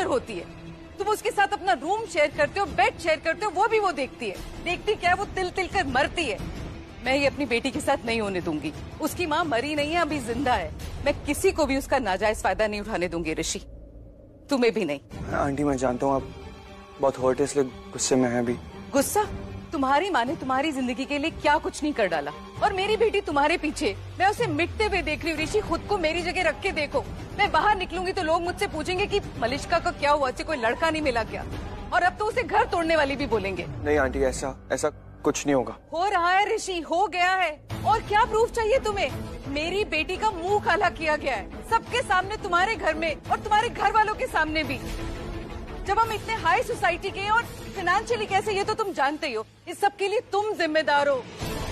Mother होती है। तुम उसके साथ अपना रूम शेयर करते हो, बेड शेयर करते हो, वो भी वो देखती है। देखती क्या है, वो तिल तिल कर मरती है। मैं ये अपनी बेटी के साथ नहीं होने दूंगी। उसकी माँ मरी नहीं है, अभी जिंदा है। मैं किसी को भी उसका नाजायज फायदा नहीं उठाने दूंगी ऋषि, तुम्हें भी नहीं। आंटी मैं जानता हूँ आप बहुत हर्ट है, इसलिए गुस्से में है अभी। गुस्सा? तुम्हारी माँ ने तुम्हारी जिंदगी के लिए क्या कुछ नहीं कर डाला, और मेरी बेटी तुम्हारे पीछे। मैं उसे मिटते हुए देख रही हूँ ऋषि, खुद को मेरी जगह रख के देखो। मैं बाहर निकलूंगी तो लोग मुझसे पूछेंगे कि मलिष्का का क्या हुआ, कोई लड़का नहीं मिला क्या? और अब तो उसे घर तोड़ने वाली भी बोलेंगे। नहीं आंटी, ऐसा कुछ नहीं होगा। हो रहा है ऋषि, हो गया है। और क्या प्रूफ चाहिए तुम्हें? मेरी बेटी का मुंह काला किया गया है सबके सामने, तुम्हारे घर में और तुम्हारे घर वालों के सामने भी। जब हम इतने हाई सोसाइटी के और फाइनेंशियली कैसे, ये तो तुम जानते ही हो। इस सब के लिए तुम जिम्मेदार हो।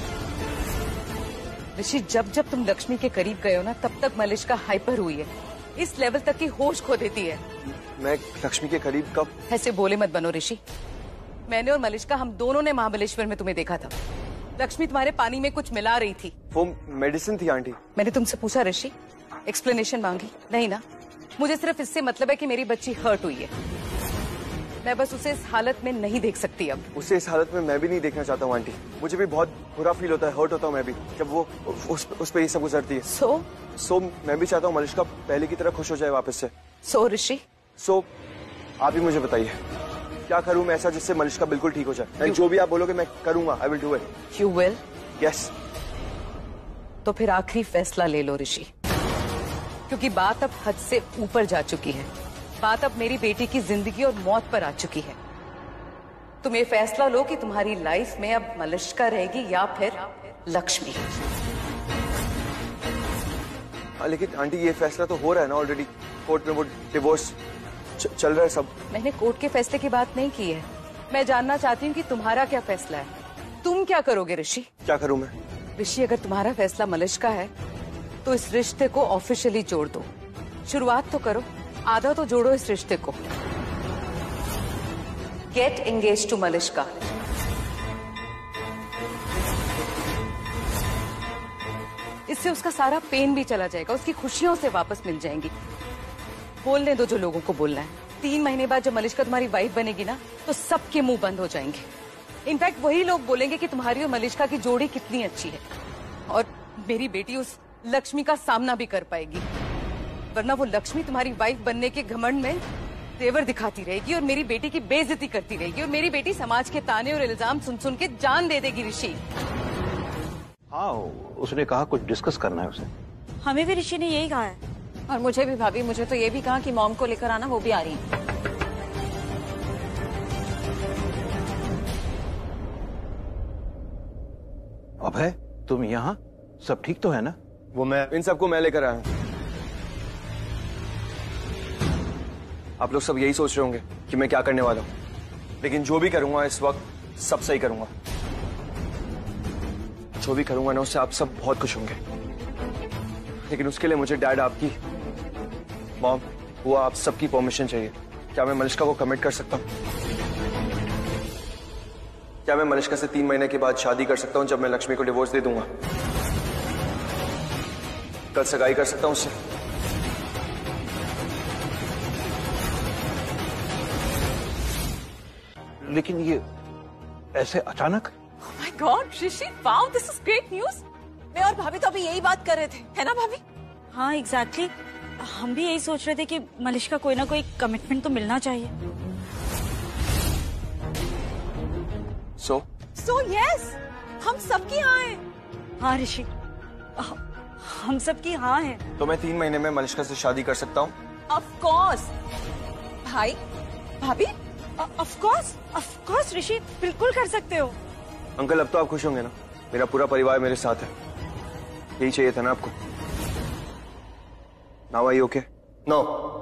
ऋषि, जब जब तुम लक्ष्मी के करीब गए हो ना, तब तक मलिष्का हाइपर हुई है, इस लेवल तक की होश खो देती है। मैं लक्ष्मी के करीब कब? ऐसे बोले मत बनो ऋषि। मैंने और मलिष्का, हम दोनों ने महाबलेश्वर में तुम्हें देखा था। लक्ष्मी तुम्हारे पानी में कुछ मिला रही थी। वो मेडिसिन थी आंटी। मैंने तुमसे पूछा ऋषि, एक्सप्लेनेशन मांगी? नहीं ना। मुझे सिर्फ इससे मतलब है कि मेरी बच्ची हर्ट हुई है। मैं बस उसे इस हालत में नहीं देख सकती अब। उसे इस हालत में मैं भी नहीं देखना चाहता हूँ आंटी। मुझे भी बहुत बुरा फील होता है, हर्ट होता हूँ मैं भी, जब वो उस पे ये सब गुजरती है। सो मैं भी चाहता हूँ मलिष्का पहले की तरह खुश हो जाए वापस से। ऋषि, आप ही मुझे बताइए क्या करूँ मैं ऐसा जिससे मलिष्का बिल्कुल ठीक हो जाए? जो भी आप बोलोगे मैं करूंगा। I will do it. You will? Yes. तो फिर आखिरी फैसला ले लो ऋषि, क्योंकि बात अब हद से ऊपर जा चुकी है। बात अब मेरी बेटी की जिंदगी और मौत पर आ चुकी है। तुम ये फैसला लो कि तुम्हारी लाइफ में अब मलिष्का रहेगी या फिर लक्ष्मी। लेकिन आंटी ये फैसला तो हो रहा है ना ऑलरेडी, कोर्ट में वो डिवोर्स चल रहा है सब। मैंने कोर्ट के फैसले की बात नहीं की है। मैं जानना चाहती हूँ कि तुम्हारा क्या फैसला है। तुम क्या करोगे ऋषि? क्या करूँ मैं? ऋषि, अगर तुम्हारा फैसला मलिष्का है तो इस रिश्ते को ऑफिशियली जोड़ दो। शुरुआत तो करो, आधा तो जोड़ो इस रिश्ते को। Get engage to Malishka. इससे उसका सारा पेन भी चला जाएगा, उसकी खुशियों से वापस मिल जाएंगी। बोलने दो जो लोगों को बोलना है। 3 महीने बाद जब मलिष्का तुम्हारी वाइफ बनेगी ना, तो सबके मुंह बंद हो जाएंगे। इनफैक्ट वही लोग बोलेंगे कि तुम्हारी और मलिष्का की जोड़ी कितनी अच्छी है, और मेरी बेटी उस लक्ष्मी का सामना भी कर पाएगी। वरना वो लक्ष्मी तुम्हारी वाइफ बनने के घमंड में तेवर दिखाती रहेगी और मेरी बेटी की बेइज्जती करती रहेगी, और मेरी बेटी समाज के ताने और इल्जाम सुन सुन के जान दे देगी ऋषि। हाँ, उसने कहा कुछ डिस्कस करना है उसे। हमें भी ऋषि ने यही कहा है। और मुझे भी भाभी, मुझे तो ये भी कहा कि मॉम को लेकर आना, वो भी आ रही है। अभय, तुम यहाँ? सब ठीक तो है ना? वो मैं इन सबको मैं लेकर आया हूँ। आप लोग सब यही सोच रहे होंगे कि मैं क्या करने वाला हूँ, लेकिन जो भी करूंगा इस वक्त सब सही करूंगा। जो भी करूंगा ना उससे आप सब बहुत खुश होंगे, लेकिन उसके लिए मुझे डैड, आपकी मॉम, वो आप सबकी परमिशन चाहिए। क्या मैं मलिष्का को कमिट कर सकता हूँ? क्या मैं मलिष्का से 3 महीने के बाद शादी कर सकता हूँ, जब मैं लक्ष्मी को डिवोर्स दे दूंगा? कल सगाई कर सकता हूँ उससे? लेकिन ये ऐसे अचानक? Oh my God, Rishi, wow, this is great news. मैं और भाभी तो अभी यही बात कर रहे थे, है ना भाभी? हाँ एग्जैक्टली, हम भी यही सोच रहे थे कि मलिष्का कोई ना कोई कमिटमेंट तो मिलना चाहिए। So yes, हम सबकी हाँ है। हाँ ऋषि, हम सबकी हाँ है। तो मैं 3 महीने में मलिष्का से शादी कर सकता हूँ? Of course, भाई, भाभी, of course ऋषि, बिल्कुल कर सकते हो। अंकल, अब तो आप खुश होंगे ना? मेरा पूरा परिवार मेरे साथ है। यही चाहिए था ना आपको? Now are you okay? No.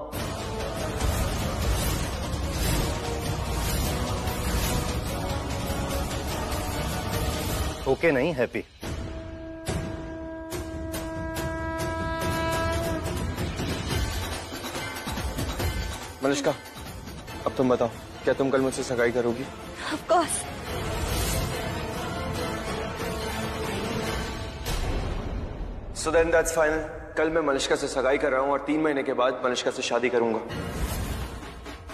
Okay नहीं, हैप्पी। मलिष्का, अब तुम बताओ, क्या तुम कल मुझसे सगाई करोगी? Of course. So then that's final. कल मैं मलिष्का से सगाई कर रहा हूँ और 3 महीने के बाद मलिष्का से शादी करूंगा।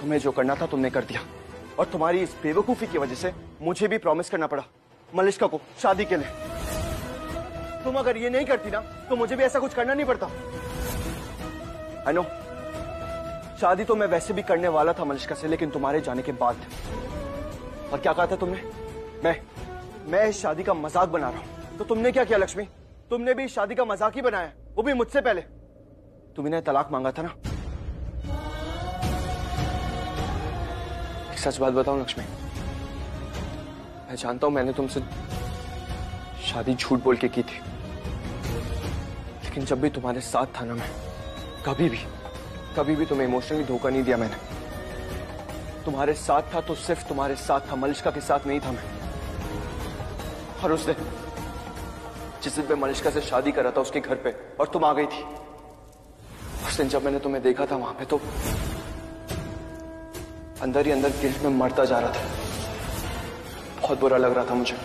तुम्हें जो करना था तुमने कर दिया, और तुम्हारी इस बेवकूफी की वजह से मुझे भी प्रॉमिस करना पड़ा मलिष्का को शादी के लिए। तुम अगर ये नहीं करती ना तो मुझे भी ऐसा कुछ करना नहीं पड़ता। आई नो, शादी तो मैं वैसे भी करने वाला था मलिष्का से, लेकिन तुम्हारे जाने के बाद। और क्या कहा था तुमने? मैं इस शादी का मजाक बना रहा हूं। तो तुमने क्या किया लक्ष्मी? तुमने भी इस शादी का मजाक ही बनाया, वो भी मुझसे पहले। तुमने तलाक मांगा था ना। एक सच बात बताऊं लक्ष्मी, मैं जानता हूं मैंने तुमसे शादी झूठ बोल के की थी, लेकिन जब भी तुम्हारे साथ था ना, मैं कभी भी तुम्हें इमोशनली धोखा नहीं दिया मैंने। तुम्हारे साथ था तो सिर्फ तुम्हारे साथ था, मलिष्का के साथ नहीं था मैं। और उस दिन जिस दिन मैं मलिष्का से शादी कर रहा था उसके घर पे, और तुम आ गई थी, उस दिन जब मैंने तुम्हें देखा था वहां पे, तो अंदर ही अंदर गिल्ट में मरता जा रहा था। बहुत बुरा लग रहा था मुझे।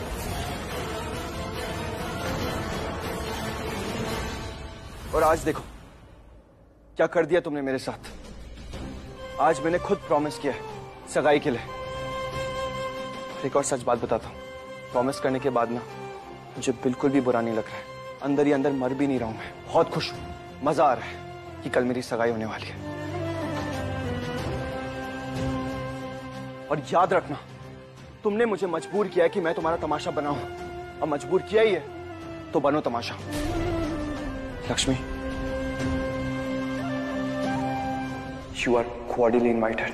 और आज देखो क्या कर दिया तुमने मेरे साथ। आज मैंने खुद प्रॉमिस किया है सगाई के लिए। एक और सच बात बताता हूं, प्रॉमिस करने के बाद ना मुझे बिल्कुल भी बुरा नहीं लग रहा है। अंदर ही अंदर मर भी नहीं रहा हूं मैं, बहुत खुश हूं। मजा आ रहा है कि कल मेरी सगाई होने वाली है। और याद रखना, तुमने मुझे मजबूर किया है कि मैं तुम्हारा तमाशा बनाऊं, और मजबूर किया ही है तो बनो तमाशा। Lakshmi, you are cordially invited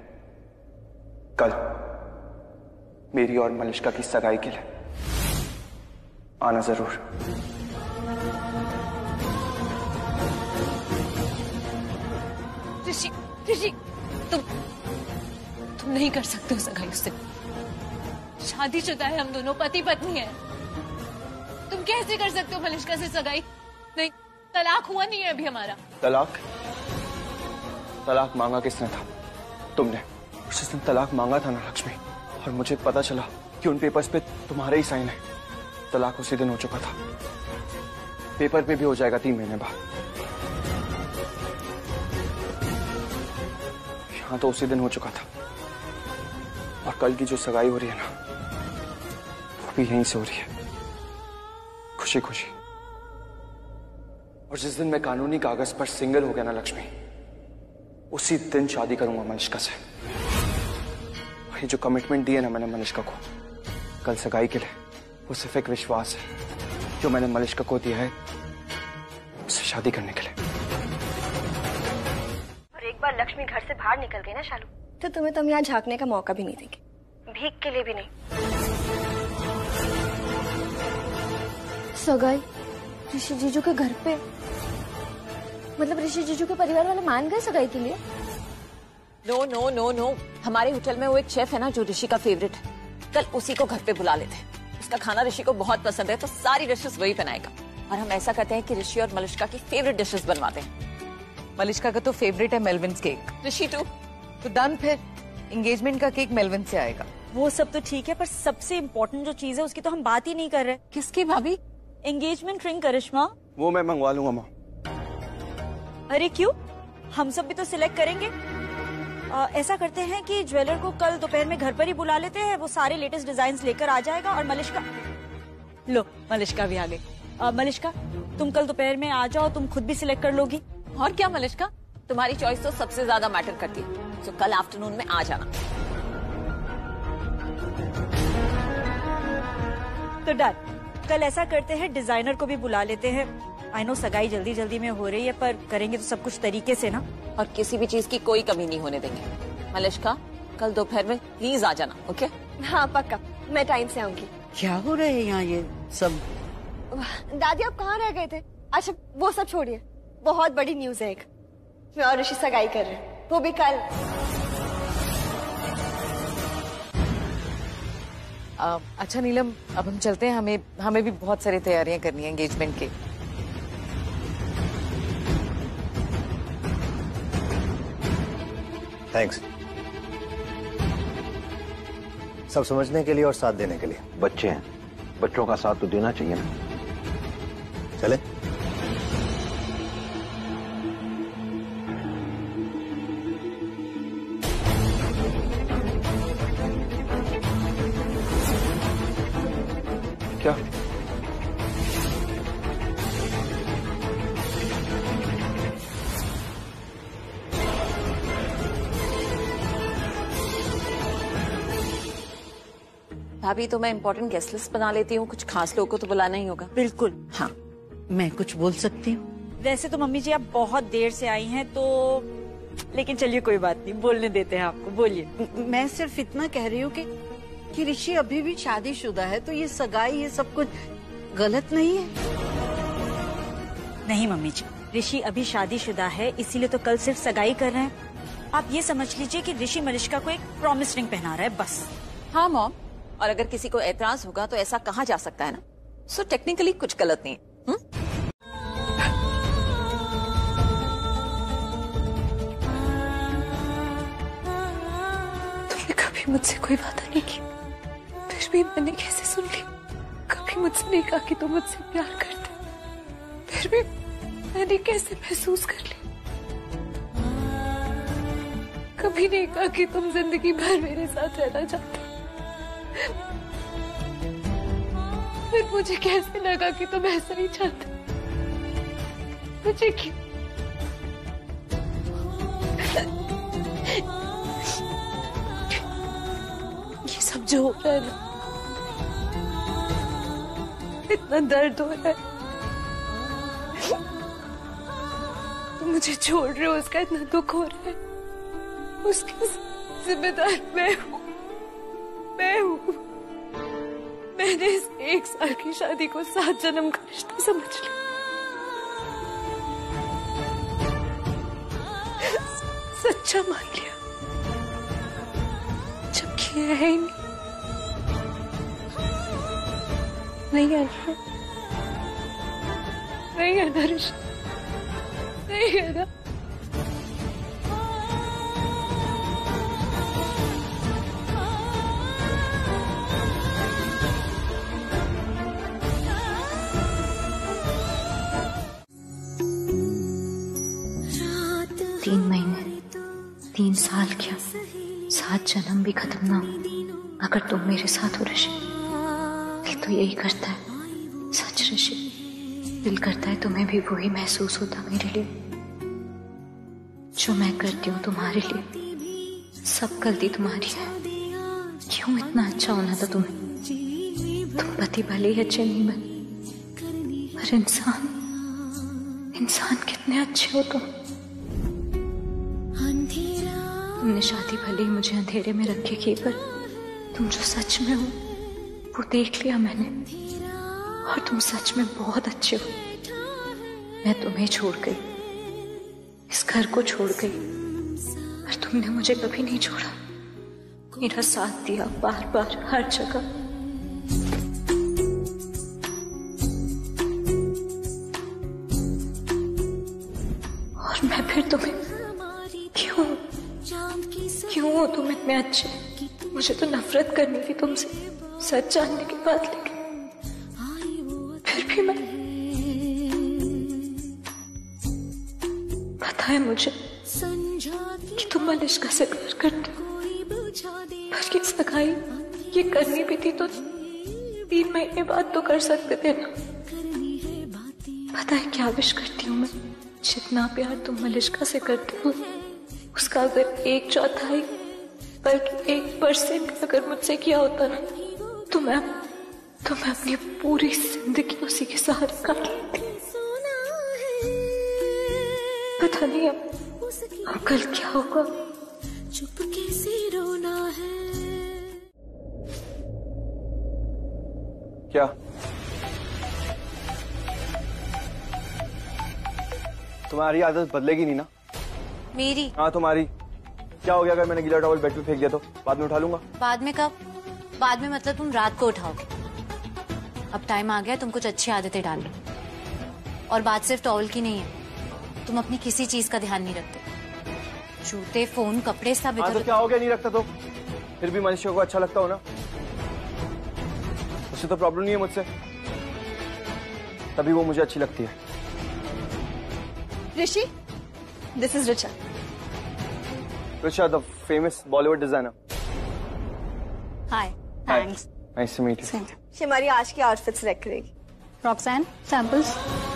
कल मेरी और मलिष्का की सगाई के लिए। आना जरूर। ऋषि, तुम नहीं कर सकते हो सगाई उससे। शादीशुदा है हम दोनों, पति पत्नी है। तुम कैसे कर सकते हो मलिष्का से सगाई? नहीं, तलाक हुआ नहीं है अभी हमारा। तलाक मांगा किसने था? तुमने। जिस दिन तलाक मांगा था ना लक्ष्मी, और मुझे पता चला कि उन पेपर्स पे तुम्हारे ही साइन है, तलाक उसी दिन हो चुका था। पेपर पे भी हो जाएगा 3 महीने बाद। यहां तो उसी दिन हो चुका था। और कल की जो सगाई हो रही है ना, वो भी यहीं से हो रही है, खुशी खुशी। और जिस दिन मैं कानूनी कागज पर सिंगल हो गया ना लक्ष्मी, उसी दिन शादी करूंगा मलिष्का से। और ये जो कमिटमेंट दी है ना मैंने मलिष्का को कल सगाई के लिए, वो सिर्फ एक विश्वास है जो मैंने मलिष्का को दिया है उससे शादी करने के लिए। और एक बार लक्ष्मी घर से बाहर निकल गई ना शालू, तो तुम्हें तो हम यहाँ झांकने का मौका भी नहीं देंगे, भीख के लिए भी नहीं। सगाई ऋषि जीजू के घर पे? मतलब ऋषि जीजू के परिवार वाले मान गए सगाई के लिए? नो नो नो नो, हमारे होटल में वो एक शेफ है ना जो ऋषि का फेवरेट है, कल उसी को घर पे बुला लेते हैं। उसका खाना ऋषि को बहुत पसंद है, तो सारी डिशेस वही बनाएगा। और हम ऐसा करते हैं कि ऋषि और मलिष्का की फेवरेट डिशेस बनवाते हैं। मलिष्का का तो फेवरेट है मेलविन्स केक। ऋषि टू। तो डन, फिर एंगेजमेंट का केक मेलविन से आएगा। वो सब तो ठीक है, पर सबसे इम्पोर्टेंट जो चीज है उसकी तो हम बात ही नहीं कर रहे। किसकी भाभी? Engagement ring Karishma. वो मैं मंगवा लूंगा माँ। अरे क्यों, हम सब भी तो सिलेक्ट करेंगे। ऐसा करते हैं कि ज्वेलर को कल दोपहर में घर पर ही बुला लेते हैं, वो सारे लेटेस्ट डिजाइन लेकर आ जाएगा। और मलिष्का, लो मलिष्का भी आ गई। मलिष्का, तुम कल दोपहर में आ जाओ, तुम खुद भी सिलेक्ट कर लोगी। और क्या मलिष्का, तुम्हारी चॉइस तो सबसे ज्यादा मैटर करती है, तो कल आफ्टरनून में आ जाना। तो डन, कल ऐसा करते हैं डिजाइनर को भी बुला लेते हैं। आई नो सगाई जल्दी जल्दी में हो रही है, पर करेंगे तो सब कुछ तरीके से ना। और किसी भी चीज की कोई कमी नहीं होने देंगे। मलिष्का, कल दोपहर में प्लीज आ जाना, ओके? हाँ पक्का, मैं टाइम से आऊंगी। क्या हो रहा है यहाँ ये सब? दादी आप कहाँ रह गए थे? अच्छा वो सब छोड़िए, बहुत बड़ी न्यूज है एक। मैं और ऋषि सगाई कर रहे हैं, वो भी कल। अच्छा नीलम, अब हम चलते हैं, हमें भी बहुत सारी तैयारियां करनी है एंगेजमेंट की। थैंक्स सब समझने के लिए और साथ देने के लिए। बच्चे हैं, बच्चों का साथ तो देना चाहिए ना। चले? क्या? भाभी तो मैं इम्पोर्टेंट गेस्ट लिस्ट बना लेती हूँ, कुछ खास लोगों को तो बुलाना ही होगा। बिल्कुल। हाँ, मैं कुछ बोल सकती हूँ? वैसे तो मम्मी जी आप बहुत देर से आई हैं तो, लेकिन चलिए कोई बात नहीं, बोलने देते हैं आपको, बोलिए। मैं सिर्फ इतना कह रही हूँ कि ऋषि अभी भी शादीशुदा है, तो ये सगाई ये सब कुछ गलत नहीं है। नहीं मम्मी जी, ऋषि अभी शादीशुदा है, इसीलिए तो कल सिर्फ सगाई कर रहे हैं। आप ये समझ लीजिए कि ऋषि मलिष्का को एक प्रॉमिस रिंग पहना रहा है, बस। हाँ मॉम, और अगर किसी को एतराज होगा तो ऐसा कहा जा सकता है ना, सो टेक्निकली कुछ गलत नहीं है। तुमने कभी मुझसे कोई वादा नहीं की, फिर भी मैंने कैसे सुन ली? कभी मुझसे नहीं कहा कि तुम मुझसे प्यार करते, फिर भी मैंने कैसे महसूस कर ली? कभी नहीं कहा कि तुम जिंदगी भर मेरे साथ रहना चाहते, फिर मुझे कैसे लगा कि तुम ऐसा ही चाहते? मुझे क्यों? ये सब जो हो रहा है ना, इतना दर्द हो रहा है, तुम मुझे छोड़ रहे हो, उसका इतना दुख हो रहा है, उसकी जिम्मेदार मैं हूँ। मैंने इस 1 साल की शादी को 7 जन्म का रिश्ता समझ लिया। सच्चा मान लिया, जबकि है ही नहीं है ना, नहीं है ना रिश्ता, नहीं है ना। तीन महीने, 3 साल क्या, 7 जन्म भी खत्म ना हो अगर तुम मेरे साथ हो ऋषि। दिल तो यही करता है, सच ऋषि, दिल करता है तुम्हें भी वही महसूस होता मेरे लिए जो मैं करती हूँ तुम्हारे लिए। सब गलती तुम्हारी है, क्यों इतना अच्छा होना था तुम्हें? तुम पति भले ही अच्छे नहीं बने, पर इंसान कितने अच्छे हो तुम। तुमने शादी भले ही मुझे अंधेरे में रखे की, पर तुम जो सच में हो वो देख लिया मैंने, और तुम सच में बहुत अच्छे हो। मैं तुम्हें छोड़ गई, इस घर को छोड़ गई, पर तुमने मुझे कभी नहीं छोड़ा, मेरा साथ दिया बार बार हर जगह। और मैं फिर तुम्हें क्यों हो तुम इतने अच्छे? मुझे तो नफरत करनी थी तुमसे सच जानने के बाद, लेकिन फिर भी मैं, पता है मुझे कि तुम मलिष्का से प्यार करते हो, पर ये सगाई ये करनी भी थी तो 3 महीने बाद तो कर सकते थे ना। पता है क्या विश करती हूँ मैं? जितना प्यार तुम मलिष्का से करते हो उसका अगर 1/4 बल्कि 1% अगर मुझसे किया होता ना, तो मैं अपनी पूरी जिंदगी उसी के सहारे काट लेती। पता नहीं अब कल क्या होगा। चुपके से रोना है। क्या तुम्हारी आदत बदलेगी नहीं ना? मेरी? हाँ तुम्हारी। क्या हो गया अगर मैंने गीला टॉवल बेड पे फेंक दिया तो? बाद में उठा लूंगा। बाद में कब? बाद में मतलब तुम रात को उठाओगे। अब टाइम आ गया तुम कुछ अच्छी आदतें डाल लो। और बात सिर्फ टॉवल की नहीं है, तुम अपनी किसी चीज का ध्यान नहीं रखते। जूते, फोन, कपड़े सब हाँ, तो क्या हो गया नहीं रखता तो? फिर भी मनुष्य को अच्छा लगता हो ना, उससे तो प्रॉब्लम नहीं है मुझसे, तभी वो मुझे अच्छी लगती है। Rishi, this is Richa. Richa, the famous Bollywood designer. Hi, thanks. Nice to meet you. ये हमारी आज की आउटफिट सिलेक्ट करेगी। Roxanne samples.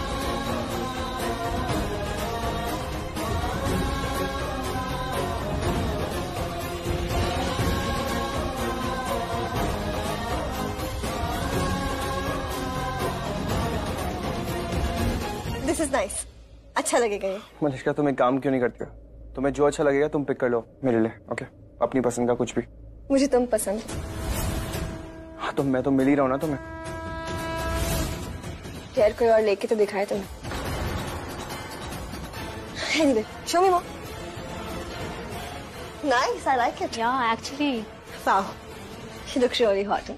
This is nice, अच्छा लगेगा ये। मलिश्का तुम एक काम क्यों नहीं करती हो? तुम्हें जो अच्छा लगेगा तुम पिक कर लो मेरे लिए, ओके? अपनी पसंद का कुछ भी। मुझे तुम पसंद। हाँ तो मैं तो मिल ही रहा हूँ ना तुम्हें। यार कोई और लेके तो दिखाए तुम्हें। Anyway, show me more. Nice, I like it. Yeah, actually. Wow, she looks really hot.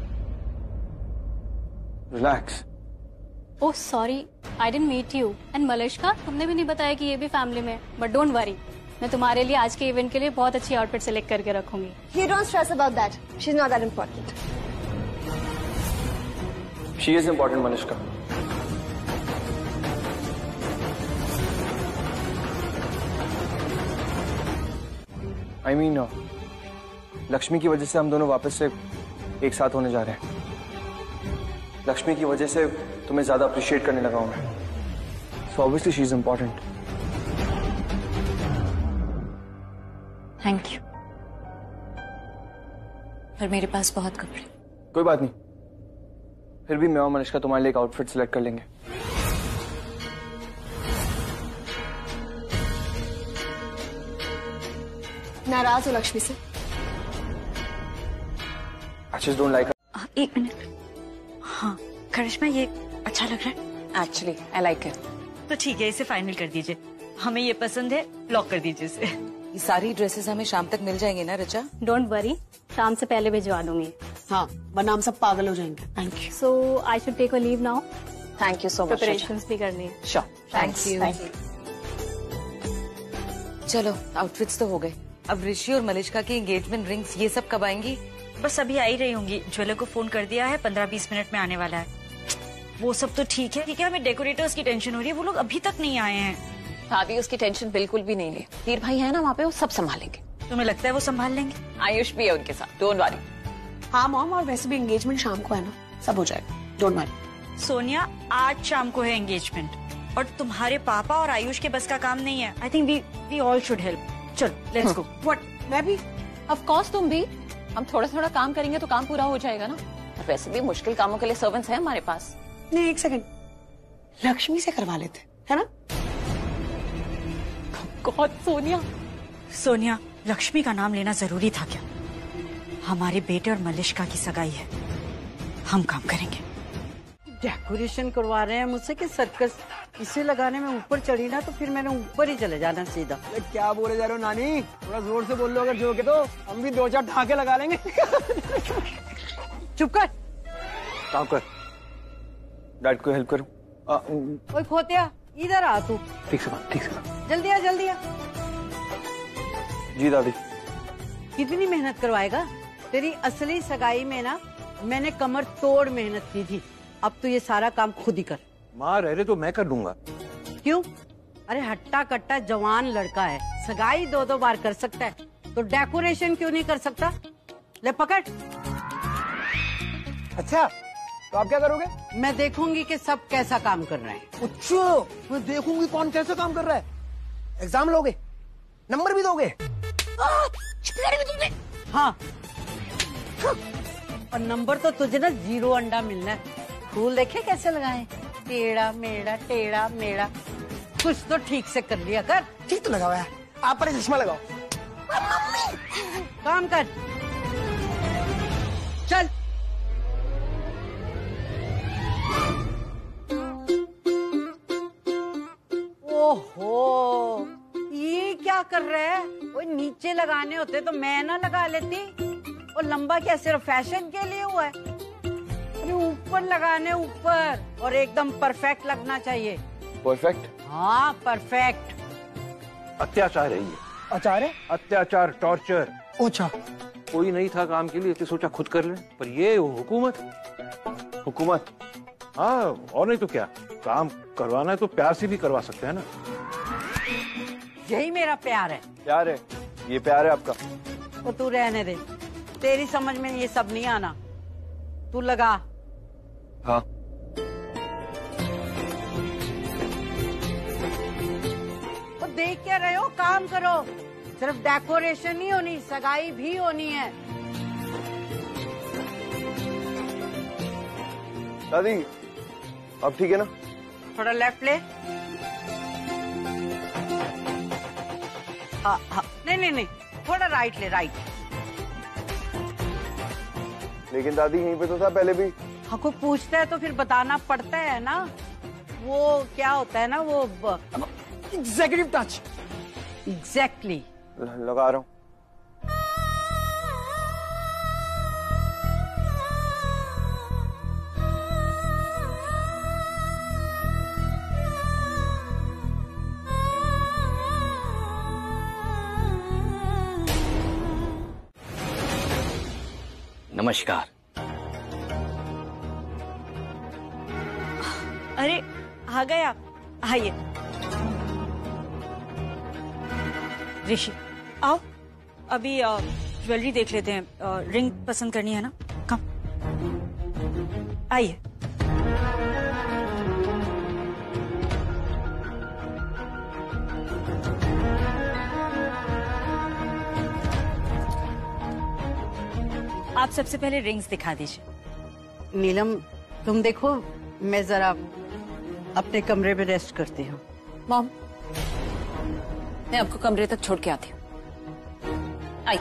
Relax. Oh, sorry, I didn't meet you. And Malishka, तुमने भी नहीं बताया कि ये भी फैमिली में। But don't worry, मैं तुम्हारे लिए आज के इवेंट के लिए बहुत अच्छी आउटफिट सेलेक्ट करके रखूंगी। You don't stress about that. She's not that important. She is important, Malishka. I mean, Lakshmi की वजह से हम दोनों वापस से एक साथ होने जा रहे हैं। लक्ष्मी की वजह से तुम्हें ज्यादा अप्रिशिएट करने लगा हूं मैं। So obviously she is important. Thank you. पर मेरे पास बहुत कपड़े। कोई बात नहीं, फिर भी मैं और मलिश्का तुम्हारे लिए एक आउटफिट सिलेक्ट कर लेंगे। नाराज हो लक्ष्मी से? I just don't like her. एक मिनट। हाँ करिश्मा, ये अच्छा लग रहा है। Actually I like it. तो ठीक है, इसे फाइनल कर दीजिए। हमें ये पसंद है, लॉक कर दीजिए इसे। ये सारी ड्रेसेस हमें शाम तक मिल जाएंगे ना रिचा? डोंट वरी, शाम से पहले भिजवा दूंगी। हाँ, वरना हम सब पागल हो जाएंगे। Thank you. So I should take a leave now. Thank you so much. Preparations भी करनी है। Sure, thank you. चलो आउटफिट्स तो हो गए, अब ऋषि और मलिश्का की एंगेजमेंट रिंग्स ये सब कब आएंगी? बस अभी आ ही रही होंगी। ज्वेलर को फोन कर दिया है, 15-20 मिनट में आने वाला है। वो सब तो ठीक है, हमें डेकोरेटर्स की टेंशन हो रही है, वो लोग अभी तक नहीं आए हैं। भाभी उसकी टेंशन बिल्कुल भी नहीं है। वीर भाई है ना वहाँ पे, वो सब संभालेंगे। तुम्हें लगता है वो संभाल लेंगे? आयुष भी है उनके साथ, डोंट वरी। हाँ मॉम, और वैसे भी एंगेजमेंट शाम को है ना, सब हो जाएगा, डोंट वरी। सोनिया, आज शाम को है एंगेजमेंट और तुम्हारे पापा और आयुष के बस का काम नहीं है। I think we all should help. चलो लेट्स गो। व्हाट, मैं भी? ऑफ कोर्स तुम भी। हम थोड़ा थोड़ा काम करेंगे तो काम पूरा हो जाएगा ना। और वैसे भी मुश्किल कामों के लिए सर्वेंट्स हैं हमारे पास। नहीं, एक सेकंड, लक्ष्मी से करवा लेते, है ना? गॉड सोनिया। सोनिया, लक्ष्मी का नाम लेना जरूरी था क्या? हमारे बेटे और मलिश्का की सगाई है, हम काम करेंगे। डेकोरेशन करवा रहे हैं मुझसे कि सर्कस। इसे लगाने में ऊपर चढ़ी ना तो फिर मैंने ऊपर ही चले जाना सीधा। क्या बोले जा रहे हो नानी? थोड़ा जोर से बोल लो, अगर जोर के तो हम भी 2-4 ठाके लगा लेंगे। चुप कर। काम कर, डैड को हेल्प करूं। ओए खोतिया, इधर आ तू। ठीक से बात, ठीक से बात। जल्दी आ, जल्दी आ। जी दादी। कितनी मेहनत करवाएगा? तेरी असली सगाई में ना मैंने कमर तोड़ मेहनत की थी, अब तो ये सारा काम खुद ही कर। माँ रह रहे तो मैं कर दूंगा। क्यों? अरे हट्टा कट्टा जवान लड़का है, सगाई 2-2 बार कर सकता है, तो डेकोरेशन क्यों नहीं कर सकता? ले पकड़। अच्छा, तो आप क्या करोगे? मैं देखूंगी कि सब कैसा काम कर रहे हैं। अच्छा, मैं देखूंगी कौन कैसे काम कर रहा है। एग्जाम लोगे, नंबर भी दोगे? हाँ, और नंबर तो तुझे ना 0 अंडा मिलना है। फूल देखे कैसे लगाए, टेढ़ा मेढ़ा टेढ़ा मेढ़ा। कुछ तो ठीक से कर लिया कर। ठीक तो लगा हुआ है, आप पर चश्मा लगाओ। काम कर, चल। ओहो, ये क्या कर रहे हैं? वो नीचे लगाने होते तो मैं ना लगा लेती। और लंबा क्या सिर्फ फैशन के लिए हुआ है? अरे ऊपर लगाने, ऊपर, और एकदम परफेक्ट लगना चाहिए। परफेक्ट? हाँ परफेक्ट। अत्याचार है ये। अचार है? अत्याचार, टॉर्चर। अच्छा, कोई नहीं था काम के लिए तो सोचा खुद कर ले, पर ये हुकूमत। हुकूमत? हाँ, और नहीं तो क्या। काम करवाना है तो प्यार से भी करवा सकते हैं ना। यही मेरा प्यार है। प्यार है? ये प्यार है आपका? वो तू रहने दे, तेरी समझ में ये सब नहीं आना। तू लगा। हाँ। तो देख क्या रहे हो, काम करो। सिर्फ डेकोरेशन नहीं होनी, सगाई भी होनी है। दादी अब ठीक है ना? थोड़ा लेफ्ट ले। हाँ हाँ, नहीं, थोड़ा राइट ले, राइट। लेकिन दादी यहीं पे तो था पहले भी। हाँ, कोई पूछता है तो फिर बताना पड़ता है ना। वो क्या होता है ना, वो एग्जीक्यूटिव टच। एग्जैक्टली लगा रहा हूँ। नमस्कार। अरे आ गए आप, आइए। ऋषि आओ, अभी ज्वेलरी देख लेते हैं। रिंग पसंद करनी है ना? कम आइए। आप सबसे पहले रिंग्स दिखा दीजिए। नीलम, तुम देखो, मैं जरा अपने कमरे में रेस्ट करती हूँ। मॉम, मैं आपको कमरे तक छोड़ के आती हूँ। आई।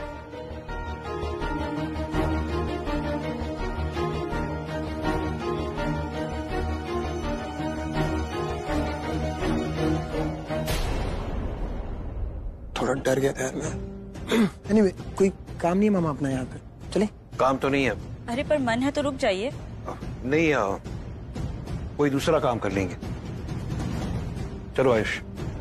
थोड़ा डर गया था यार मैं। एनीवे, कोई काम नहीं है मामा अपना यहाँ पे, चले? काम तो नहीं है। अरे पर मन है तो रुक जाइए। नहीं, कोई दूसरा काम कर लेंगे। चलो आयुष।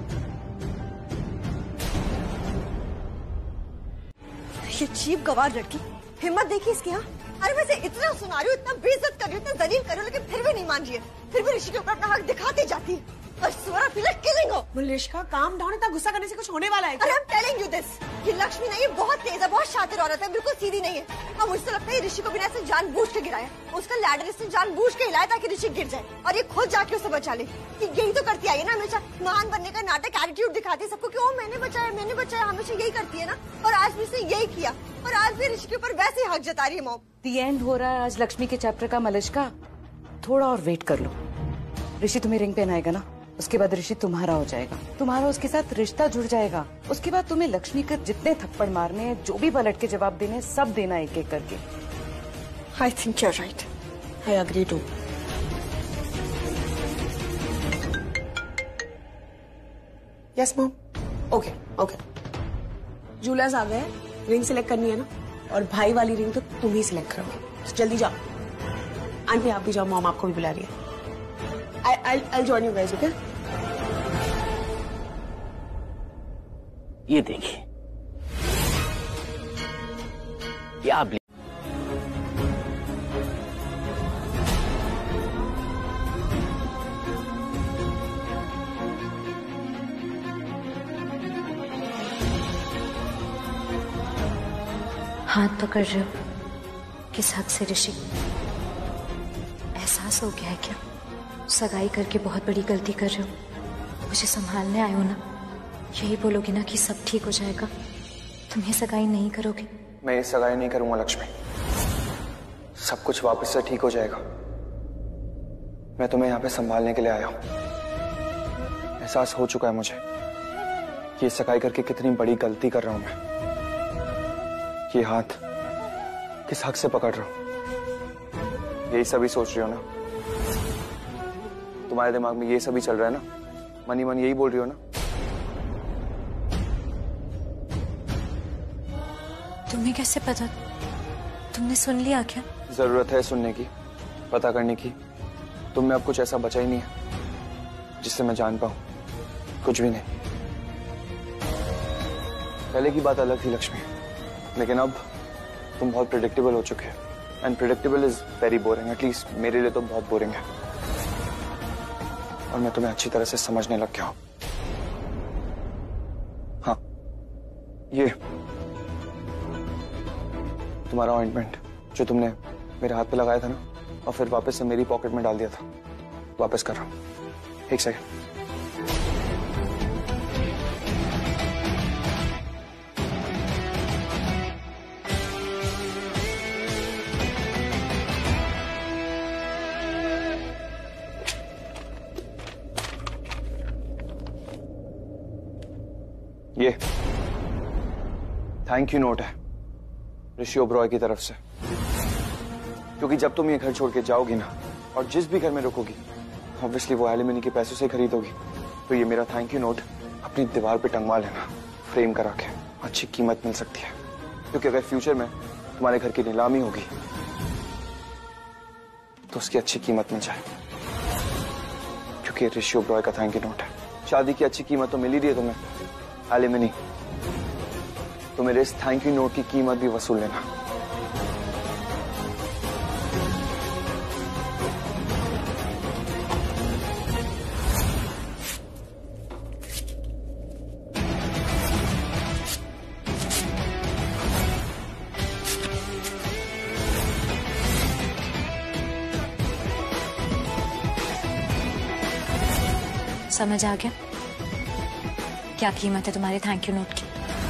ये चीप गवार लड़की, हिम्मत देखी इसकी। हाँ, अरे वैसे इतना सुना रही हूँ, इतना बेइज्जत कर रही हूँ, इतना जलील कर रही हूँ, लेकिन फिर भी नहीं मान रही है। फिर भी ऋषि के ऊपर अपना हक दिखाती जाती है। मुलिश्का, काम डाउन। इतना गुस्सा करने से कुछ होने वाला है क्या? अरे I'm telling you this, ये लक्ष्मी नहीं, ये बहुत तेज है, बहुत शातिर औरत है, बिल्कुल सीधी नहीं है। और मुझे तो लगता है ऋषि को बिना ऐसे जानबूझ के गिराया। उसका लैडर इसने जानबूझ के हिलाया ताकि ऋषि गिर जाए और ये खुद जाके उसे बचा ले। यही तो करती आई है ना हमेशा, महान बनने का नाटक, एटीट्यूड दिखाती है सबको कि ओ मैंने बचाया, हमेशा यही करती है ना। और आज भी इसने यही किया और आज भी ऋषि के ऊपर वैसे ही हक जता रही है मॉम। दी एंड हो रहा है आज लक्ष्मी के चैप्टर का। मलिश्का, थोड़ा और वेट कर लो। ऋषि तुम्हें रिंग पहनाएगा ना, उसके बाद ऋषि तुम्हारा हो जाएगा, तुम्हारा उसके साथ रिश्ता जुड़ जाएगा। उसके बाद तुम्हें लक्ष्मी का जितने थप्पड़ मारने हैं, जो भी पलट के जवाब देने, सब देना एक एक करके। I think you are right, I agree too. Yes mom. Okay okay, jewellers आ गए, रिंग सिलेक्ट करनी है ना, और भाई वाली रिंग तो तुम ही सिलेक्ट करोगे। तो जल्दी जाओ। आंटी आप भी जाओ, मॉम आपको भी बुला रही है। I'll join you guys, okay? ये देखिए, ये आप हाथ पकड़ रहे हो, किस हक से ऋषि? एहसास हो गया है क्या सगाई करके बहुत बड़ी गलती कर रहे हो? मुझे संभालने आए हो ना, यही बोलोगे ना कि सब ठीक हो जाएगा? तुम ये सगाई नहीं करोगे? मैं ये सगाई नहीं करूंगा लक्ष्मी, सब कुछ वापस से ठीक हो जाएगा। मैं तुम्हें यहाँ पे संभालने के लिए आया हूँ। एहसास हो चुका है मुझे कि ये सगाई करके कितनी बड़ी गलती कर रहा हूं मैं। ये हाथ किस हक से पकड़ रहा हूं? यही सभी सोच रही हो ना? तुम्हारे दिमाग में ये सभी चल रहा है ना? मनी मन यही बोल रही हो ना? तुम्हें कैसे पता? तुमने सुन लिया क्या? जरूरत है सुनने की, पता करने की। तुम में अब कुछ ऐसा बचा ही नहीं है जिससे मैं जान पाऊं। कुछ भी नहीं। पहले की बात अलग थी लक्ष्मी, लेकिन अब तुम बहुत प्रेडिक्टेबल हो चुके हो। And predictable is very boring, at least मेरे लिए तो बहुत बोरिंग है। और मैं तुम्हें अच्छी तरह से समझने लग गया हूं। हाँ, ये तुम्हारा ऑइंटमेंट जो तुमने मेरे हाथ पे लगाया था ना, और फिर वापस से मेरी पॉकेट में डाल दिया था। वापस कर रहा हूँ, एक सेकंड। ये थैंक यू नोट है ऋषि ओबरॉय की तरफ से, क्योंकि जब तुम ये घर छोड़ के जाओगी ना, और जिस भी घर में रुकोगी, ऑब्वियसली वो एलिमनी के पैसों से खरीदोगी, तो ये मेरा थैंक यू नोट अपनी दीवार पे टंगवा लेना, फ्रेम करा के। अच्छी कीमत मिल सकती है, क्योंकि अगर फ्यूचर में तुम्हारे घर की नीलामी होगी तो उसकी अच्छी कीमत मिल जाए, क्योंकि ऋषि ओबरॉय का थैंक यू नोट है। शादी की अच्छी कीमत तो मिल ही रही है तुम्हें एलिमनी, तो मेरे इस थैंक यू नोट की कीमत भी वसूल लेना। समझ आ गया क्या कीमत है तुम्हारे थैंक यू नोट की?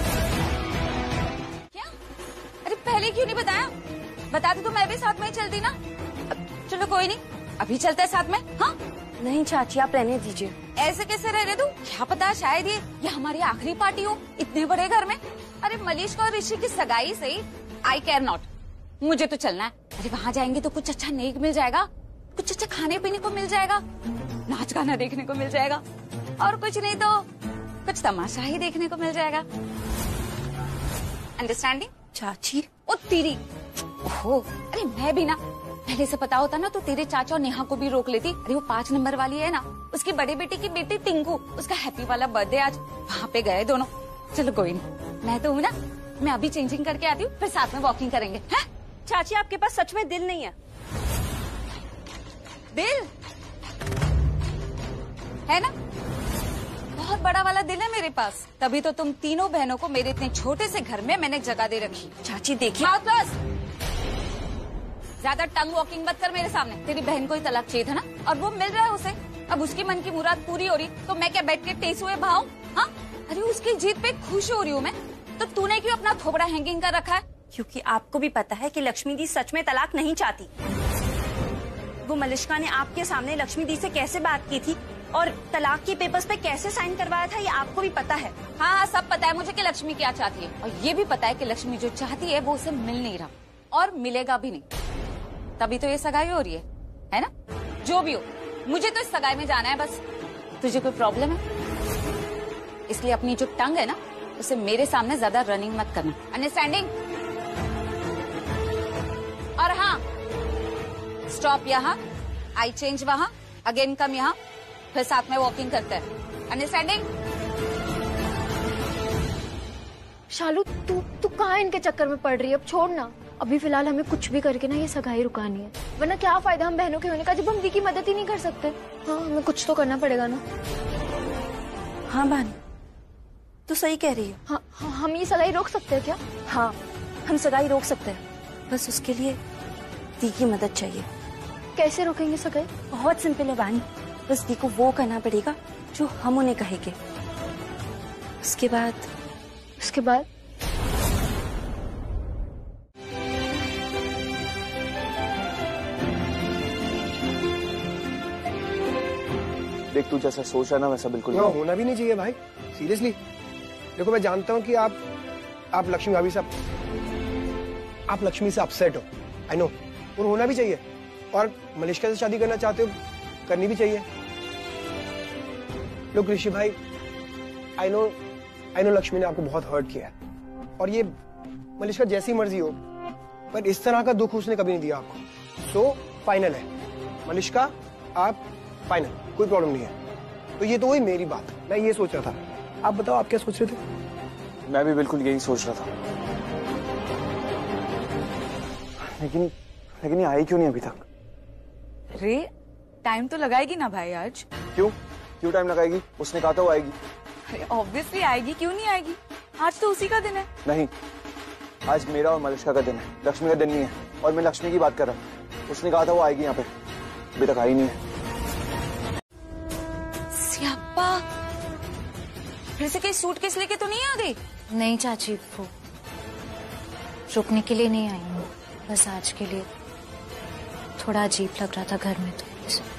क्या? अरे पहले क्यों नहीं बताया? बताते तो मैं भी साथ में ही चलती ना। चलो कोई नहीं, अभी चलते हैं साथ में। हाँ नहीं चाची, आप रहने दीजिए। ऐसे कैसे रह रहे तू? क्या पता शायद ये हमारी आखिरी पार्टी हो इतने बड़े घर में। अरे मलिष्का और ऋषि की सगाई सही, आई केयर नॉट, मुझे तो चलना है। अरे वहाँ जाएंगे तो कुछ अच्छा नेक मिल जाएगा, कुछ अच्छा खाने पीने को मिल जाएगा, नाच गाना देखने को मिल जाएगा, और कुछ नहीं तो कुछ तमाशा ही देखने को मिल जाएगा। अंडरस्टैंडिंग? चाची ओ तेरी, ओहो, अरे मैं भी ना पहले से पता होता ना तो तेरे चाचा और नेहा को भी रोक लेती। अरे वो 5 नंबर वाली है ना, उसकी बड़े बेटे की बेटी टिंकू, उसका हैप्पी वाला बर्थडे आज, वहाँ पे गए दोनों। चलो कोई नहीं, मैं तो हूँ ना, मैं अभी चेंजिंग करके आती हूँ, फिर साथ में वॉकिंग करेंगे। हैं? चाची आपके पास सच में दिल नहीं है? दिल है ना, बहुत बड़ा वाला दिल है मेरे पास, तभी तो तुम तीनों बहनों को मेरे इतने छोटे से घर में मैंने जगह दे रखी। चाची देखिए, ज्यादा टंग वॉकिंग मत कर मेरे सामने। तेरी बहन को ही तलाक चाहिए था ना, और वो मिल रहा है उसे। अब उसकी मन की मुराद पूरी हो रही तो मैं क्या बैठ के टेस हुए भाव? हाँ, अरे उसकी जीत पे खुश हो रही हूँ मैं, तो तूने क्यों अपना थोबड़ा हैंगिंग कर रखा है? क्योंकि आपको भी पता है कि लक्ष्मी दी सच में तलाक नहीं चाहती। वो मलिष्का ने आपके सामने लक्ष्मी दी से कैसे बात की थी और तलाक के पेपर्स पे कैसे साइन करवाया था, ये आपको भी पता है। हाँ, सब पता है मुझे कि लक्ष्मी क्या चाहती है, और ये भी पता है कि लक्ष्मी जो चाहती है वो उसे मिल नहीं रहा, और मिलेगा भी नहीं, तभी तो ये सगाई हो रही है ना? जो भी हो, मुझे तो इस सगाई में जाना है बस। तुझे कोई प्रॉब्लम है? इसलिए अपनी जो टंग है ना, उसे मेरे सामने ज्यादा रनिंग मत करना, अंडरस्टैंडिंग? और हाँ, स्टॉप यहाँ, आई चेंज वहाँ, अगेन कम यहाँ, फिर साथ में वॉकिंग करते हैं, अंडरस्टैंडिंग? शालू तू कहाँ इनके चक्कर में पड़ रही है? अब छोड़ ना, अभी फिलहाल हमें कुछ भी करके ना ये सगाई रुकानी है, वरना क्या फायदा हम बहनों के होने का जब हम दी की मदद ही नहीं कर सकते। हाँ, हमें कुछ तो करना पड़ेगा ना। हाँ बानी, तू सही कह रही है। हाँ, हम ये सगाई रोक सकते हैं क्या? हाँ, हम सगाई रोक सकते हैं, बस उसके लिए दी की मदद चाहिए। कैसे रोकेंगे सगाई? बहुत सिंपल है बानी, बस दी को वो करना पड़ेगा जो हम उन्हें कहेंगे। उसके बाद देख, तू जैसा सोच रहा है ना वैसा बिल्कुल नहीं होना भी नहीं चाहिए भाई, सीरियसली। देखो, मैं जानता हूँ कि आप लक्ष्मी भाभी से आप लक्ष्मी से अपसेट हो, आई नो, और होना भी चाहिए, और मलिष्का से शादी करना चाहते हो, करनी भी चाहिए। लोग ऋषि भाई, आई नो लक्ष्मी ने आपको बहुत हर्ट किया है, और ये मलिष्का जैसी मर्जी हो, पर इस तरह का दुख उसने कभी नहीं दिया आपको। सो फाइनल है मलिष्का, आप फाइनल, कोई प्रॉब्लम नहीं है। तो ये तो वही मेरी बात, मैं ये सोच रहा था। आप बताओ, आप क्या सोच रहे थे? मैं भी बिल्कुल यही सोच रहा था, लेकिन ये आई क्यों नहीं अभी तक? अरे टाइम तो लगाएगी ना भाई आज। क्यों टाइम लगाएगी? उसने कहा था वो आएगी। अरे ऑब्वियसली आएगी, क्यों नहीं आएगी? आज तो उसी का दिन है। नहीं, आज मेरा और मलिष्का का दिन है, लक्ष्मी का दिन नहीं है। और मैं लक्ष्मी की बात कर रहा हूँ। उसने कहा था वो आएगी यहाँ पे, अभी तक आई नहीं है। सियाप्पा, फिर से कहीं सूटकेस लेके तो नहीं आ गई? नहीं चाची, वो रुकने के लिए नहीं आई हूँ, बस आज के लिए थोड़ा अजीब लग रहा था घर में तो।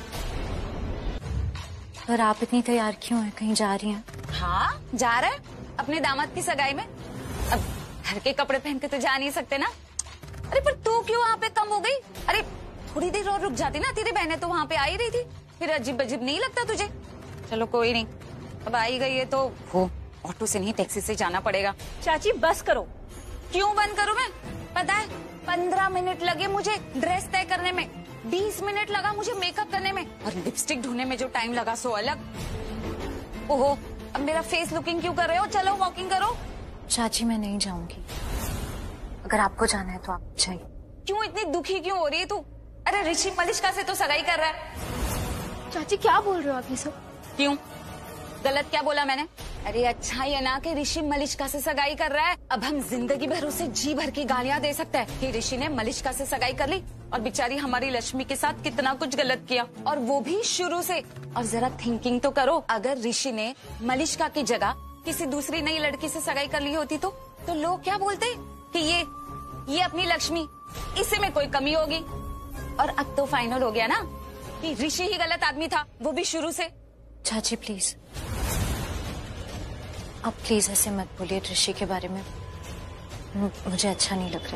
और आप इतनी तैयार क्यों हैं, कहीं जा रही हैं? हाँ, जा रहा है अपने दामाद की सगाई में। अब घर के कपड़े पहन के तो जा नहीं सकते ना। अरे पर तू क्यों वहाँ पे कम हो गई? अरे थोड़ी देर और रुक जाती ना, तेरी बहनें तो वहाँ पे आ ही रही थी, फिर अजीब अजीब नहीं लगता तुझे? चलो कोई नहीं, अब आई गई है तो वो ऑटो से नहीं टैक्सी से जाना पड़ेगा। चाची बस करो। क्यों बंद करूं मैं? पता है 15 मिनट लगे मुझे ड्रेस तय करने में, 20 मिनट लगा मुझे मेकअप करने में, और लिपस्टिक ढूंढने में जो टाइम लगा सो अलग। ओहो, अब मेरा फेस लुकिंग क्यों कर रहे हो? चलो वॉकिंग करो। चाची मैं नहीं जाऊंगी, अगर आपको जाना है तो आप जाइए। क्यों इतनी दुखी क्यों हो रही है तू? अरे ऋषि मलिष्का से तो सगाई कर रहा है। चाची क्या बोल रहे हो आप ये सब? क्यों, गलत क्या बोला मैंने? अरे अच्छा ये ना कि ऋषि मलिष्का से सगाई कर रहा है, अब हम जिंदगी भर उसे जी भर की गालियां दे सकते हैं कि ऋषि ने मलिष्का से सगाई कर ली और बेचारी हमारी लक्ष्मी के साथ कितना कुछ गलत किया, और वो भी शुरू से। और जरा थिंकिंग तो करो, अगर ऋषि ने मलिष्का की जगह किसी दूसरी नई लड़की से सगाई कर ली होती तो लोग क्या बोलते कि ये अपनी लक्ष्मी, इसी में कोई कमी होगी। और अब तो फाइनल हो गया ना कि ऋषि ही गलत आदमी था, वो भी शुरू से। चाची प्लीज, आप प्लीज ऐसे मत बोलिए ऋषि के बारे में, मुझे अच्छा नहीं लग रहा।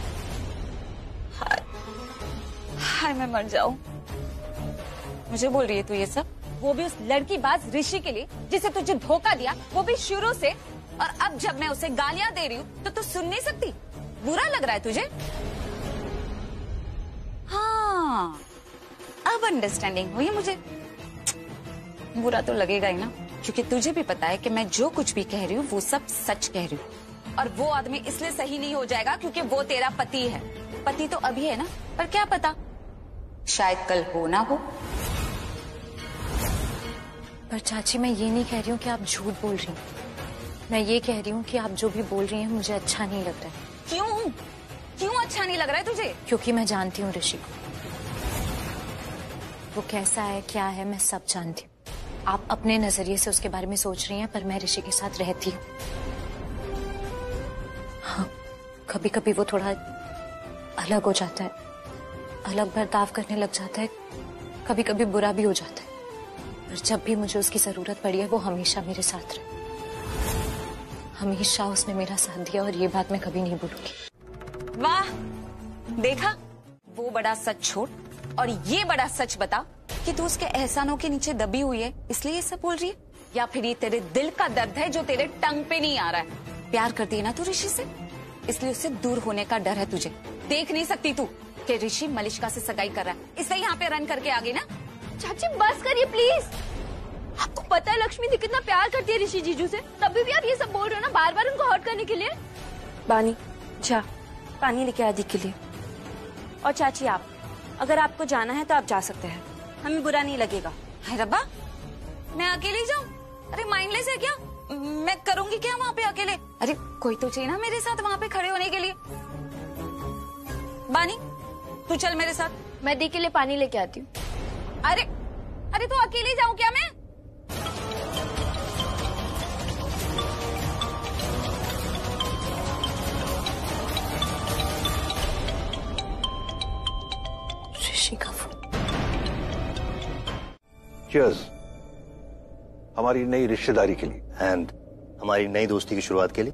हाय मैं मर जाऊं। मुझे बोल रही है तू ये सब? वो भी उस लड़की बाज ऋषि के लिए जिसे तुझे धोखा दिया, वो भी शुरू से। और अब जब मैं उसे गालियां दे रही हूँ तो तू सुन नहीं सकती? बुरा लग रहा है तुझे? हाँ, अब अंडरस्टैंडिंग हुई मुझे। बुरा तो लगेगा ही ना, क्योंकि तुझे भी पता है कि मैं जो कुछ भी कह रही हूँ वो सब सच कह रही हूँ। और वो आदमी इसलिए सही नहीं हो जाएगा क्योंकि वो तेरा पति है। पति तो अभी है ना, पर क्या पता शायद कल हो ना हो। पर चाची मैं ये नहीं कह रही हूँ कि आप झूठ बोल रही हैं, मैं ये कह रही हूँ कि आप जो भी बोल रही हैं मुझे अच्छा नहीं लग रहा है। क्यों क्यों अच्छा नहीं लग रहा है तुझे? क्योंकि मैं जानती हूँ ऋषि को, वो कैसा है क्या है मैं सब जानती हूँ। आप अपने नजरिए से उसके बारे में सोच रही हैं, पर मैं ऋषि के साथ रहती हूँ। हाँ, कभी कभी वो थोड़ा अलग हो जाता है, अलग बर्ताव करने लग जाता है, कभी कभी बुरा भी हो जाता है, पर जब भी मुझे उसकी जरूरत पड़ी है वो हमेशा मेरे साथ रहे। हमेशा उसने मेरा साथ दिया और ये बात मैं कभी नहीं भूलूंगी। वाह, देखा, वो बड़ा सच छोड़ और ये बड़ा सच बता कि तू उसके एहसानों के नीचे दबी हुई है इसलिए ये सब बोल रही है, या फिर ये तेरे दिल का दर्द है जो तेरे टंग पे नहीं आ रहा है? प्यार करती है ना तू ऋषि से, इसलिए उससे दूर होने का डर है तुझे। देख नहीं सकती तू कि ऋषि मलिष्का से सगाई कर रहा है, इसलिए यहाँ पे रन करके आ गई ना? चाची बस करिए प्लीज, आपको पता है लक्ष्मी दी कितना प्यार करती है ऋषि जीजू से, तभी भी आप ये सब बोल रहे हो ना बार बार उनको हर्ट करने के लिए। बानी जा पानी लेके आदि के लिए। और चाची आप, अगर आपको जाना है तो आप जा सकते हैं, हमें बुरा नहीं लगेगा। हाय रब्बा, मैं अकेले जाऊं? अरे माइंडलेस है क्या? मैं करूंगी क्या वहाँ पे अकेले? अरे कोई तो चाहिए ना मेरे साथ वहाँ पे खड़े होने के लिए। बानी तू चल मेरे साथ। मैं दी के लिए पानी लेके आती हूँ। अरे अरे तू अकेले जाऊं क्या मैं? ऋषि का फोन। चीयर्स हमारी नई रिश्तेदारी के लिए एंड हमारी नई दोस्ती की शुरुआत के लिए।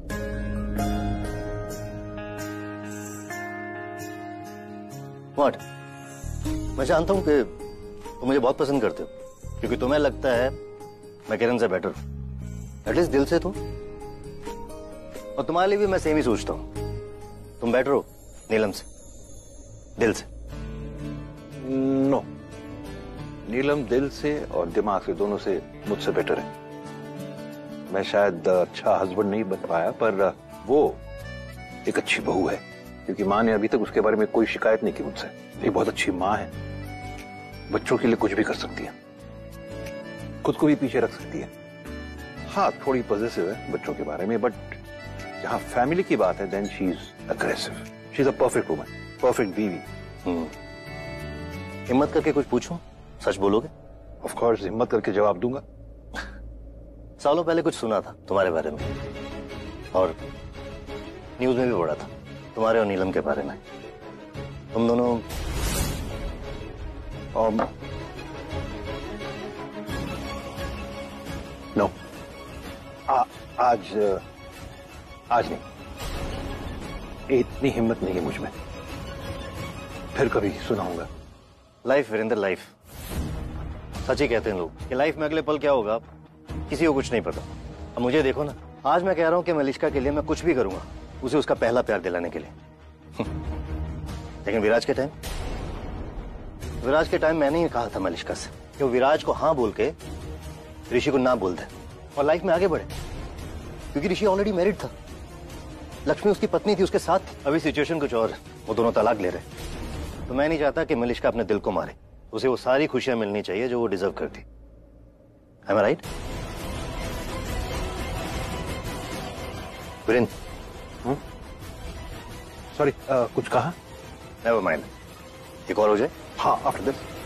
व्हाट? मैं जानता हूं कि तुम मुझे बहुत पसंद करते हो, क्योंकि तुम्हें लगता है मैं किरण से बेटर हूं, एटलीस्ट दिल से तो। और तुम्हारे लिए भी मैं सेम ही सोचता हूं, तुम बेटर हो नीलम से, दिल से। नो, नीलम दिल से और दिमाग से, दोनों से मुझसे बेटर है। मैं शायद अच्छा हस्बैंड नहीं बन पाया, पर वो एक अच्छी बहू है, क्योंकि माँ ने अभी तक उसके बारे में कोई शिकायत नहीं की मुझसे। एक बहुत अच्छी माँ है, बच्चों के लिए कुछ भी कर सकती है, खुद को भी पीछे रख सकती है। हाँ, थोड़ी पॉजिटिव है बच्चों के बारे में, बट जहां फैमिली की बात है, then she is aggressive. She is a perfect woman, perfect बीवी। हिम्मत करके कुछ पूछूं? सच बोलोगे? ऑफ कोर्स, हिम्मत करके जवाब दूंगा। सालों पहले कुछ सुना था तुम्हारे बारे में, और न्यूज में भी पढ़ा था तुम्हारे और नीलम के बारे में। तुम दोनों नो, आज नहीं, इतनी हिम्मत नहीं है मुझ में। फिर कभी सुनाऊंगा। Life Virendra, life. सच ही कहते हैं लोग कि लाइफ में अगले पल क्या होगा किसी को कुछ नहीं पता। अब मुझे देखो ना, आज मैं कह रहा हूं कि मलिष्का के लिए मैं कुछ भी करूंगा, उसे उसका पहला प्यार दिलाने के लिए। लेकिन विराज के टाइम मैंने ही कहा था मलिष्का से कि वो विराज को हाँ बोल के ऋषि को ना बोल दे और लाइफ में आगे बढ़े, क्योंकि ऋषि ऑलरेडी मैरिड था। लक्ष्मी उसकी पत्नी थी, उसके साथ थी। अभी सिचुएशन कुछ और, वो दोनों तलाक ले रहे। तो मैं नहीं चाहता कि मलिष्का अपने दिल को मारे। उसे वो सारी खुशियां मिलनी चाहिए जो वो डिजर्व करती। Am I right? Virendra, sorry, कुछ कहा? नेवर माइंड, एक और हो जाए। हाँ, आफ्टर दिस।